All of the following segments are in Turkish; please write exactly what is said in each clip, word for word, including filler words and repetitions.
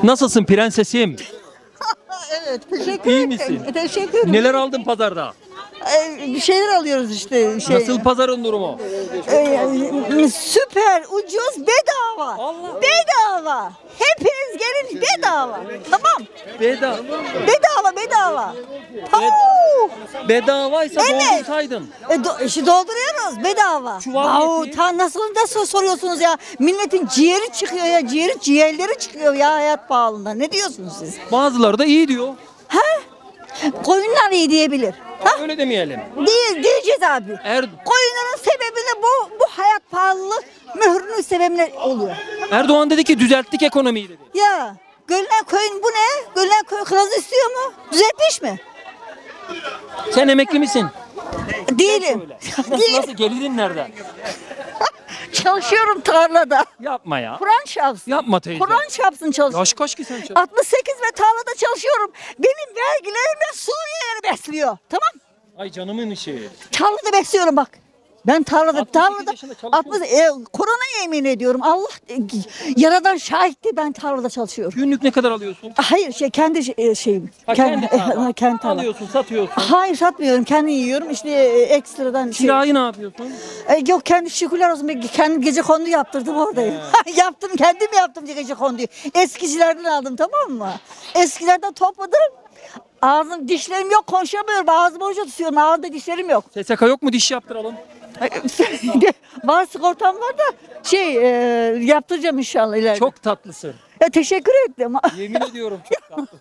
Nasılsın prensesim? Evet, teşekkür İyi ederim. misin? Teşekkür ederim. Neler aldın pazarda? Ee, bir şeyler alıyoruz işte. Şey, Nasıl pazarın durumu? Ee, süper, ucuz, bedava. Allah. Bedava. Hepiniz gelin bedava. Tamam. Bedava. Bedava, bedava. Tamam. Bedavaysa Evet. doldursaydın. E, do, işi dolduruyoruz bedava. Çuval Au, yetiyor. ta nasıl nasıl soruyorsunuz ya? Milletin ciğeri çıkıyor ya, ciğeri ciğerleri çıkıyor ya hayat pahalılığında. Ne diyorsunuz siz? Bazıları da iyi diyor. Ha? Koyunlar iyi diyebilir. Ha? Öyle demeyelim. Değil, diyeceğiz abi. Er Koyunların sebebi de bu, bu hayat pahalılığı mührünün sebebiyle oluyor. Erdoğan dedi ki düzelttik ekonomiyi dedi. Ya, Göllen koyun bu ne? Göllen koyun kılavuz istiyor mu? Düzeltmiş mi? Sen emekli misin? Değilim. Nasıl, Değilim. nasıl gelirin nerede? Çalışıyorum tarlada. Yapma ya. Kur'an çarpsın. Yapma teyze. Kur'an çarpsın çalışıyorum. Yaş kaç ki sen çalış? altmış sekiz ve tarlada çalışıyorum. Benim vergilerimle Suriyelileri besliyor. Tamam? Ay canımın işi. Tarlada besliyorum bak. Ben tarlada, altmış sekiz tarlada, yaşında çalışıyorsun. altmış, e, Kur'an'a yemin ediyorum. Allah, e, yaradan şahitti ben tarlada çalışıyorum. Günlük ne kadar alıyorsun? Hayır şey kendi şey- e, şeyim. Ha, kendi, kendi tarla. e, kendi tarla. Alıyorsun, satıyorsun. Hayır satmıyorum. Kendi yiyorum. İşte e, ekstradan şey. Kirayı ne yapıyorsun? E, yok kendi şükürler olsun. Ben kendi gece kondu yaptırdım oradayım. yaptım kendim yaptım gece konduyu. Eskicilerden aldım tamam mı? Eskilerden topladım. Ağzım dişlerim yok konuşamıyorum. Ağzımı hoca tutuyorum. Ağzımda dişlerim yok. S S K yok mu diş yaptıralım? Var sigortam var da şey e, yaptıracağım inşallah ileride. Çok tatlısın. Ya, teşekkür ettim. Yemin ediyorum çok tatlı.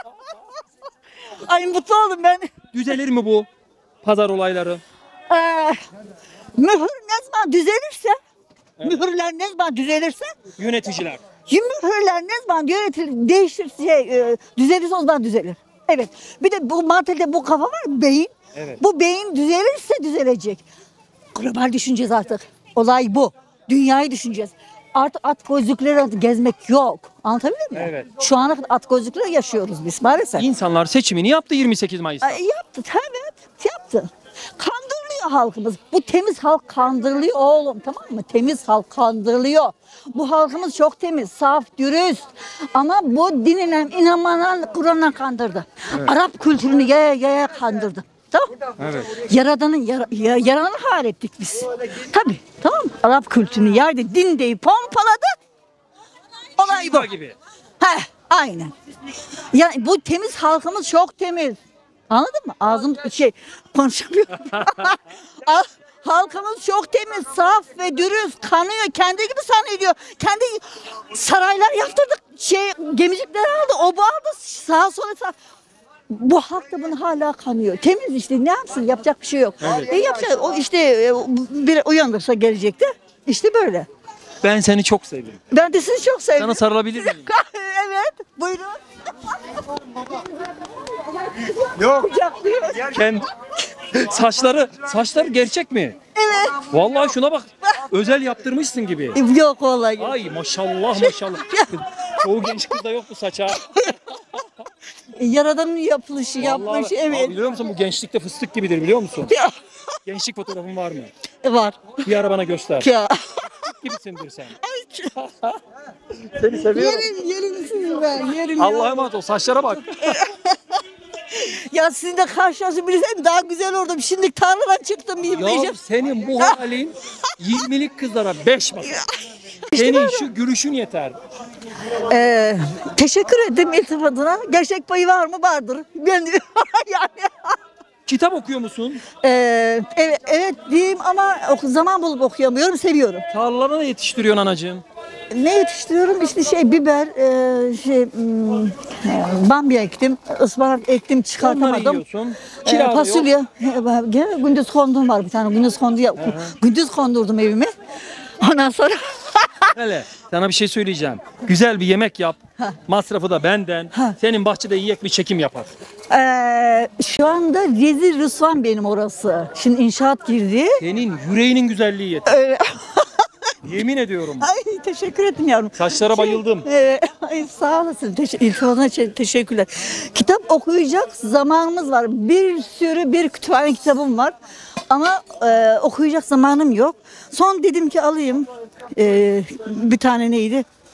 Ay mutlu oldum ben. Düzelir mi bu pazar olayları? Ee, mühür ne zaman düzelirse, mühürler ne zaman düzelirse, Yöneticiler. mühürler ne zaman yönetilir, değişir, şey, e, düzelirse o zaman düzelir. Evet. Bir de bu mantelde bu kafa var, beyin. Evet. Bu beyin düzelirse düzelecek. Global düşüneceğiz artık. Olay bu. Dünyayı düşüneceğiz. Artık at gözlükleri gezmek yok. Anlatabildim mi? Evet. Şu ana kadar at gözlükleri yaşıyoruz biz maalesef. İnsanlar seçimini yaptı yirmi sekiz Mayıs'ta. Ay, yaptı evet yaptı. Kandırılıyor halkımız. Bu temiz halk kandırılıyor oğlum tamam mı? Temiz halk kandırılıyor. Bu halkımız çok temiz, saf, dürüst. Ama bu dinine inanmadan Kur'an'a kandırdı. Arap kültürünü yaya yaya kandırdı. Tamam. Evet. Yaradanın yara, ya- yaranı hal ettik biz. Tabii tamam mı? Arap kültürünü yaydı, din deyi pompaladı. Olay bu. Şiva gibi. Heh, aynen. Yani bu temiz halkımız çok temiz. Anladın mı? Ağzım şey konuşamıyorum. Al- Halkımız çok temiz, saf ve dürüst, kanıyor. Kendi gibi zannediyor. Kendi saraylar yaptırdık. Şey gemicikler aldı, o bu aldı. Sağa sola sağ. Bu halk da bunu hala kanıyor. Temiz işte ne yapsın? Yapacak bir şey yok. E yapacak o işte e, bir uyanırsa gelecekte. İşte böyle. Ben seni çok seviyorum. Ben de sizi çok sevdim. Sana sarılabilir miyim? Evet, buyurun. Yok. Kucaklıyor. Kend... saçları, saçları gerçek mi? Evet. Vallahi şuna bak. Özel yaptırmışsın gibi. Yok vallahi. Ay maşallah maşallah. Çoğu genç kızda yok bu saça. Yaradanın yapılışı, Vallahi- yapmış Aa, evet. biliyor musun bu gençlikte fıstık gibidir biliyor musun? Ya, Gençlik fotoğrafın var mı? var. Bir ara bana göster. Ya. Gibisindir sen. Seni seviyorum. Yerim, yerim sizi ben, yerim Allah'a ya. emanet ol. Saçlara bak. Ya sizinle karşılaşıp bilsem daha güzel oldum. Şimdi tarladan çıktım. Bir Ya beşim. senin bu halin yirmilik kızlara beş basar. Senin şu gülüşün yeter. Ee, teşekkür ederim iltifatına. Gerçek payı var mı? Vardır. Ben yani. Kitap okuyor musun? Ee, evet, evet diyeyim ama oku- zaman bulup okuyamıyorum. Seviyorum. Tarlalara ne yetiştiriyorsun anacığım? Ne yetiştiriyorum? İşte şey biber, e, şey hmm, e, bamya ektim, ıspanak ektim Onları çıkartamadım. yiyorsun. Ee, Kira da yok. fasulye, e, gene gündüz kondum var bir tane. Gündüz kondu ya, gündüz kondurdum evime. Ondan sonra Hele sana bir şey söyleyeceğim. Güzel bir yemek yap. Masrafı da benden. Ha. Senin bahçede yiyek bir çekim yapar. e, şu anda rezil rüsvan benim orası. Şimdi inşaat girdi. Senin yüreğinin güzelliği yeter. Öyle- Yemin ediyorum. Ay teşekkür ederim yavrum. Saçlara bayıldım. Ee, ay, sağ olasın. Teş İltifatına te- teşekkürler. Kitap okuyacak zamanımız var. Bir sürü bir kütüphane kitabım var. Ama e, okuyacak zamanım yok. Son dedim ki alayım. E, bir tane neydi?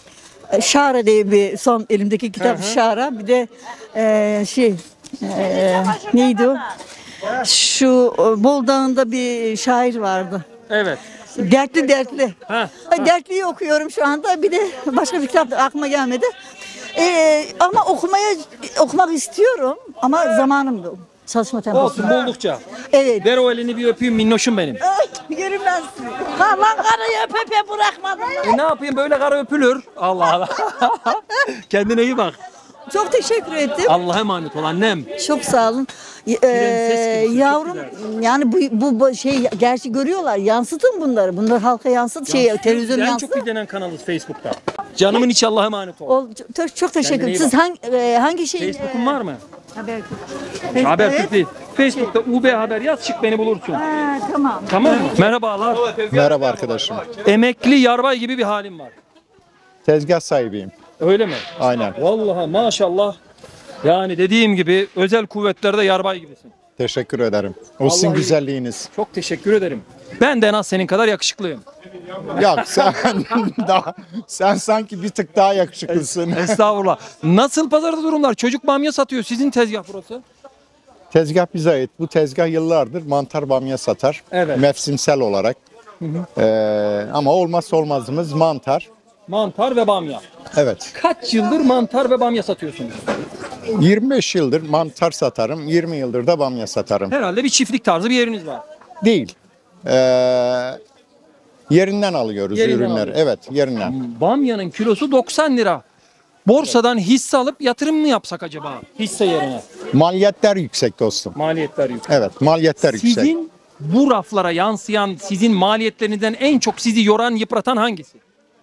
Şara diye bir son elimdeki kitap Şara. Bir de e, şey e, neydi o? Şu e, Bol Dağı'nda bir şair vardı. Evet. Dertli dertli. Ha, Ay, Dertliyi okuyorum şu anda. Bir de başka bir kitap da aklıma gelmedi. Ee, ama okumaya okumak istiyorum ama zamanım yok. Çalışma temposu. Olsun buldukça. Evet. Ver o elini bir öpeyim minnoşum benim. Ay, görünmez. Aman karıyı öp öpe bırakmadın. E ne yapayım böyle kara öpülür. Allah Allah. Kendine iyi bak. Çok teşekkür ettim. Allah'a emanet ol annem. Çok sağ olun. Ee, Prenses gibisin, çok yavrum yani bu, bu bu şey gerçi görüyorlar. Yansıtın bunları. Bunları halka yansıt. Şey televizyon En yansıt. çok izlenen kanalız Facebook'ta. Canımın içi Allah'a emanet ol. Ol, çok, çok teşekkür Kendine iyi ederim. Siz hangi e, hangi şeyin? Facebook'un var mı? Haber. Habertürk değil. Facebook'ta U B Haber yaz çık beni bulursun. Ha, tamam. Tamam mı? Merhabalar. Merhaba arkadaşım. Emekli yarbay gibi bir halim var. Tezgah sahibiyim. Öyle mi? Aynen. Vallahi maşallah. Yani dediğim gibi özel kuvvetlerde yarbay gibisin. Teşekkür ederim. O sizin Vallahi- güzelliğiniz. Çok teşekkür ederim. Ben de en az senin kadar yakışıklıyım. Yok sen daha sen sanki bir tık daha yakışıklısın. Estağfurullah. Nasıl pazarda durumlar? Çocuk bamya satıyor. Sizin tezgah burası. Tezgah bize ait. Bu tezgah yıllardır mantar bamya satar. Evet. Mevsimsel olarak. Ee, ama olmazsa olmazımız mantar. Mantar ve bamya. Evet. Kaç yıldır mantar ve bamya satıyorsunuz? yirmi beş yıldır mantar satarım. yirmi yıldır da bamya satarım. Herhalde bir çiftlik tarzı bir yeriniz var. Değil. Ee, yerinden alıyoruz Yerinden ürünleri. alıyorsun. Evet, yerinden. Bamyanın kilosu doksan lira. Borsadan hisse alıp yatırım mı yapsak acaba? Hisse yerine. Maliyetler yüksek dostum. Maliyetler yüksek. Evet, maliyetler yüksek. Sizin bu raflara yansıyan, sizin maliyetlerinizden en çok sizi yoran, yıpratan hangisi?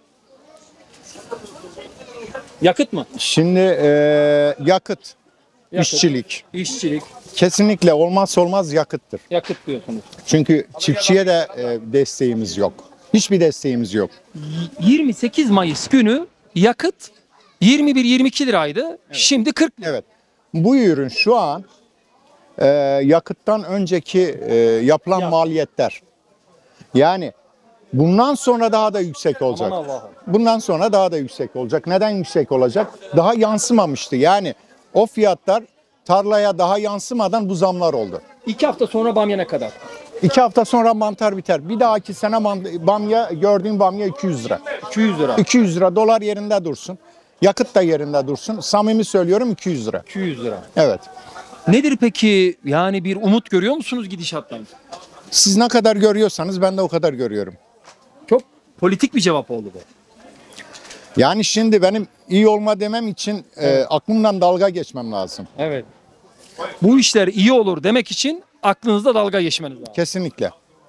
Yakıt mı? Şimdi e, yakıt, Yakıt. işçilik İşçilik, kesinlikle olmazsa olmaz yakıttır. yakıt diyorsunuz. Çünkü çiftçiye de e, desteğimiz yok. Hiçbir desteğimiz yok. yirmi sekiz Mayıs günü yakıt yirmi bir yirmi iki liraydı. Şimdi kırk lira. Evet. Bu ürün şu an e, yakıttan önceki e, yapılan Ya. maliyetler. Yani bundan sonra daha da yüksek olacak. Aman Allah'ım. Bundan sonra daha da yüksek olacak. Neden yüksek olacak? Daha yansımamıştı. Yani o fiyatlar tarlaya daha yansımadan bu zamlar oldu. İki hafta sonra bamya ne kadar? İki hafta sonra mantar biter. Bir dahaki sene man- bamya, gördüğün bamya iki yüz lira. iki yüz lira. iki yüz lira, dolar yerinde dursun. Yakıt da yerinde dursun. Samimi söylüyorum iki yüz lira. iki yüz lira. Evet. Nedir peki yani bir umut görüyor musunuz gidişattan? Siz ne kadar görüyorsanız ben de o kadar görüyorum. Çok politik bir cevap oldu bu. Yani şimdi benim iyi olma demem için e, aklımdan dalga geçmem lazım. Evet. Bu işler iyi olur demek için aklınızda dalga geçmeniz lazım. Kesinlikle.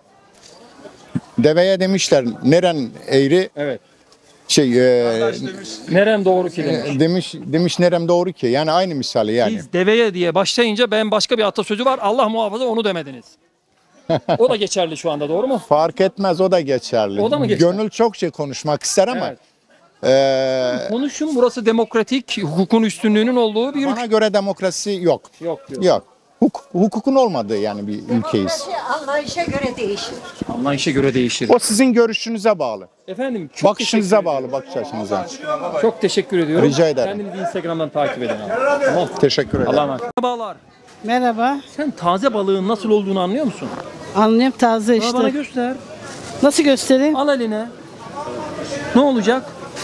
Deveye demişler neren eğri Evet. şey e, Nerem doğru ki demiş. demiş demiş nerem doğru ki. Yani aynı misali yani. Biz deveye diye başlayınca ben başka bir atasözü var. Allah muhafaza onu demediniz. O da geçerli şu anda doğru mu? Fark etmez o da geçerli. O da mı geçerli? Gönül çok şey konuşmak ister ama Evet. e, Konuşun burası demokratik, hukukun üstünlüğünün olduğu bir ülke. bana göre demokrasi yok. Yok diyor. Yok. Huk- hukukun olmadığı yani bir ülkeyiz. Anlayışa göre değişir. Anlayışa göre değişir. O sizin görüşünüze bağlı. Efendim çok Bakışınıza teşekkür bağlı, bakış açınıza. ediyorum. Çok teşekkür ediyorum. Rica ederim. Kendinizi Instagram'dan takip edin abi. Tamam. Teşekkür ederim. Allah'a emanet. Merhabalar. Merhaba. Sen taze balığın nasıl olduğunu anlıyor musun? Anlıyorum taze Aa, işte. Bana göster. Nasıl göstereyim? Al eline. Ne olacak?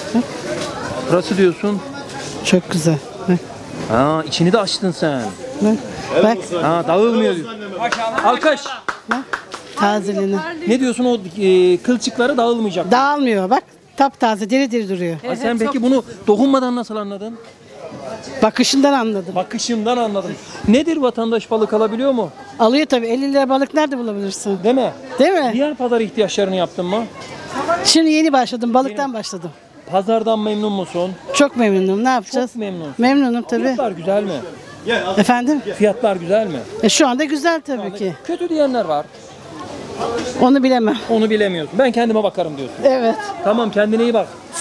Burası diyorsun. Çok güzel. Bak, Ha, içini de açtın sen. bak, bak Ha, dağılmıyor diyorsun. Alkış. tazeliğine. Ne diyorsun o e, kılçıkları dağılmayacak. Dağılmıyor bak. Taptaze diri diri duruyor. Ha, sen peki bunu dokunmadan nasıl anladın? Bakışından anladım. Bakışından anladım. Nedir vatandaş balık alabiliyor mu? Alıyor tabii. elli lira balık nerede bulabilirsin? Değil mi? Değil mi? Diğer pazar ihtiyaçlarını yaptın mı? Şimdi yeni başladım. Balıktan başladım. Pazardan memnun musun? Çok memnunum. Ne yapacağız? Çok memnun. Memnunum tabii. Fiyatlar güzel mi? Efendim? Fiyatlar güzel mi? E, şu anda güzel tabii ki. Kötü diyenler var. Onu bilemem. Onu bilemiyorsun. Ben kendime bakarım diyorsun. Evet. Tamam kendine iyi bak.